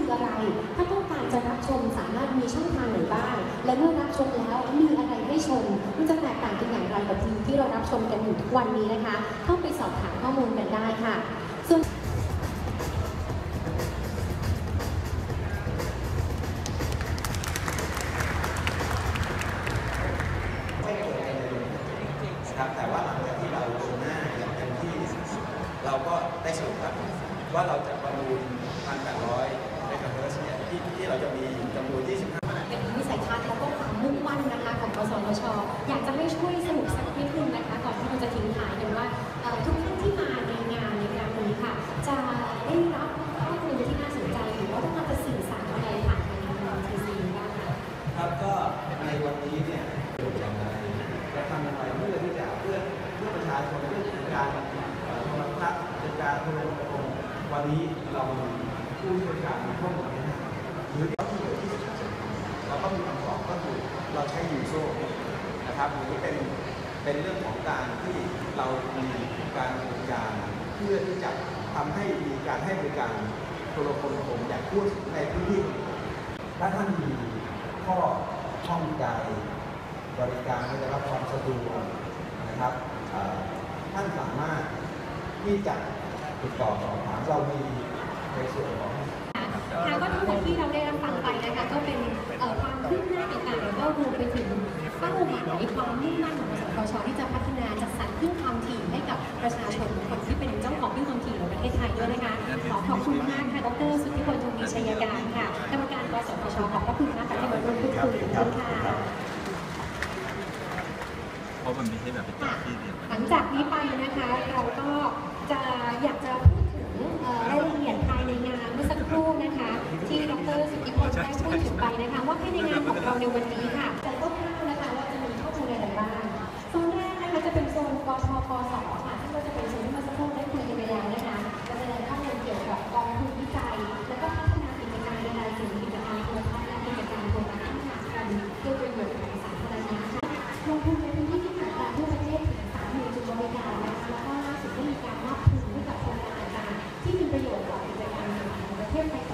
คืออะไรถ้าต้องการจะรับชมสามารถมีช่องทางไหนบ้างและเมื่อรับชมแล้วมีอะไรให้ชมมันจะแตกต่างกันอย่างไรกับทีมที่เรารับชมกันอยู่ทุกวันนี้นะคะเข้าไปสอบถามข้อมูลกันได้ค่ะส่วนครับแต่ว่าหลังจากที่เราลงหน้าอย่างเต็มที่เราก็ได้สรุปครับว่าเราจะประมูล 1,800 เมกะเฮิรตซ์เนี่ยที่เราจะมีจำนวน25 เป็นวิสัยทัศน์แล้วก็ความมุ่งมั่นนะคะของกสทช.อยากจะให้ช่วยสรุปสักนิดนึงนะคะก่อนที่เราจะทิ้งท้ายกันว่าทุกท่านที่มาในงานนี้ค่ะจะได้รับข้อมูลที่น่าสนใจหรือว่าต้องการจะสื่อสารอะไรผ่านทางทีซีบ้างคะครับก็ในวันนี้เนี่ยอย่างไรจะทำอย่างไรเพื่อที่จะเพื่อประชาชนเพื่อการโทรทัศน์เป็นการโทรคมวันนี้เรามีผู้เชี่ยวชาญข้อมูลนี้หรือที่เหลือที่เราก็มีคำตอบก็คือเราใช้ยูโซนะครับหรือเป็นเรื่องของการที่เรามีการบริการเพื่อที่จะทำให้มีการให้บริการโทรคมอย่างทั่วในพื้นที่ถ้าท่านมีข้อข้องใจบริการไม่ได้รับความสะดวกนะครับท่านสามารถที่จะติดต่อสอบถามเรามีในส่วนของค่ะก็ทั้งหมดที่เราได้รับฟังไปนะคะก็เป็นความคืบหน้าต่างๆแล้วก็รวมไปถึงเป้าหมายความมุ่งมั่นของกสทช.ที่จะพัฒนาจัดสรรคลื่นความถี่ให้กับประชาชนคนที่เป็นเจ้าของคลื่นความถี่ในประเทศไทยด้วยนะคะขอบคุณมากค่ะดร.สุทธิพล ทวีชัยการค่ะกรรมการกสทช.ขอบพระคุณมากค่ะที่มาร่วมพูดคุยกันค่ะเพราะมันไม่ใช่แบบเป็นที่เดียวหลังจากนี้ไปนะคะเราก็จะอยากจะพูดถึงรายละเอียดภายในงานเมื่อสักครู่นะคะที่ดร.สุทธิพลได้พูดถึงไปนะคะว่าภายในงานของเราในวันนี้ค่ะจะคร่าวๆนะคะว่าจะมีข้อมูลอะไรบ้างโซนแรกนะคะจะเป็นโซนกทปส.ค่ะซึ่งก็จะเป็นโซนที่เมื่อสักครู่ได้คุยกันไปแล้วนะคะจะแสดงข้อมูลเกี่ยวกับกองทุนวิจัยและก็พัฒนากิจการในรายสิ่งกิจการโทรทัศน์และกิจการโทรทัศน์ที่หากันเพื่อประโยชน์ของสาธารณะลงทุนในพื้นที่ที่ขาดแคลนทั่วประเทศถึง30,000 จุดบริการนะคะแล้วก็ล่าสุดได้มีการมอบทุนให้กับโครงการต่างๆที่มีประโยชน์ต่อกิจการในประเทศไทย